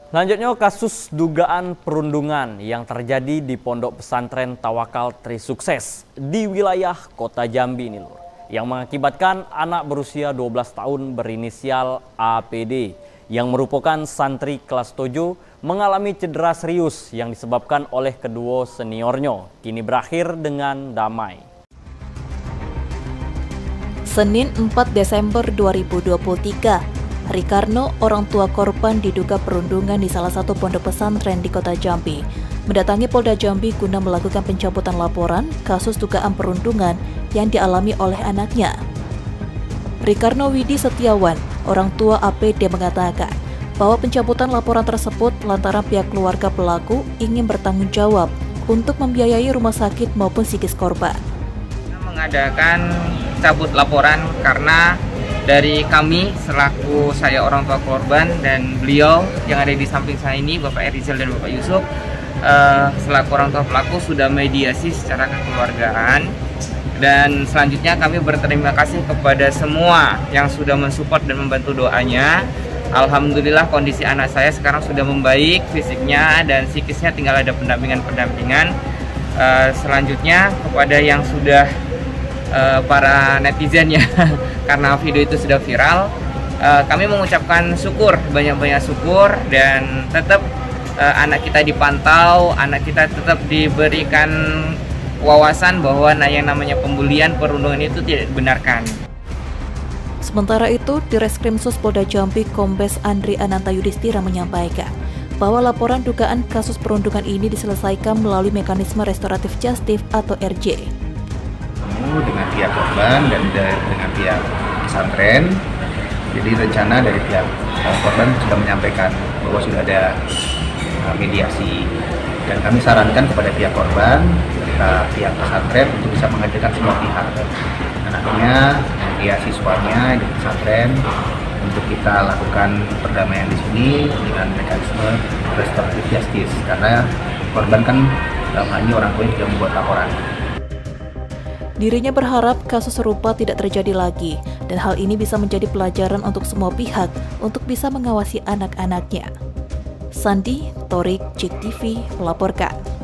Selanjutnya kasus dugaan perundungan yang terjadi di Pondok Pesantren Tawakal Trisukses di wilayah Kota Jambi ini, Lur, yang mengakibatkan anak berusia 12 tahun berinisial APD yang merupakan santri kelas 7 mengalami cedera serius yang disebabkan oleh kedua seniornya, kini berakhir dengan damai. Senin 4 Desember 2023, Rikarno, orang tua korban diduga perundungan di salah satu pondok pesantren di Kota Jambi, mendatangi Polda Jambi guna melakukan pencabutan laporan kasus dugaan perundungan yang dialami oleh anaknya. Rikarno Widi Setiawan, orang tua APD, mengatakan bahwa pencabutan laporan tersebut lantaran pihak keluarga pelaku ingin bertanggung jawab untuk membiayai rumah sakit maupun psikis korban. Mengadakan cabut laporan karena dari kami selaku saya orang tua korban dan beliau yang ada di samping saya ini, Bapak Erizal dan Bapak Yusuf, selaku orang tua pelaku sudah mediasi secara kekeluargaan. Dan selanjutnya kami berterima kasih kepada semua yang sudah mensupport dan membantu doanya. Alhamdulillah kondisi anak saya sekarang sudah membaik fisiknya dan psikisnya, tinggal ada pendampingan. Selanjutnya kepada yang sudah para netizen ya, karena video itu sudah viral, kami mengucapkan syukur, banyak-banyak syukur, dan tetap anak kita dipantau, anak kita tetap diberikan wawasan bahwa yang namanya pembulian, perundungan itu tidak dibenarkan. Sementara itu, Direskrimsus Polda Jambi Kombes Andri Ananta Yudhistira menyampaikan bahwa laporan dugaan kasus perundungan ini diselesaikan melalui mekanisme restoratif justice atau RJ. Dengan pihak korban dan dengan pihak pesantren. Jadi rencana dari pihak korban sudah menyampaikan bahwa sudah ada mediasi, dan kami sarankan kepada pihak korban serta pihak pesantren untuk bisa menghadirkan semua pihak, dan akhirnya mediasi siswanya di pesantren untuk kita lakukan perdamaian di sini dengan mekanisme restoratif justice, karena korban kan dalam hal ini orang tua sudah membuat laporan. Dirinya berharap kasus serupa tidak terjadi lagi, dan hal ini bisa menjadi pelajaran untuk semua pihak untuk bisa mengawasi anak-anaknya. Sandi, Torik, JEK TV melaporkan.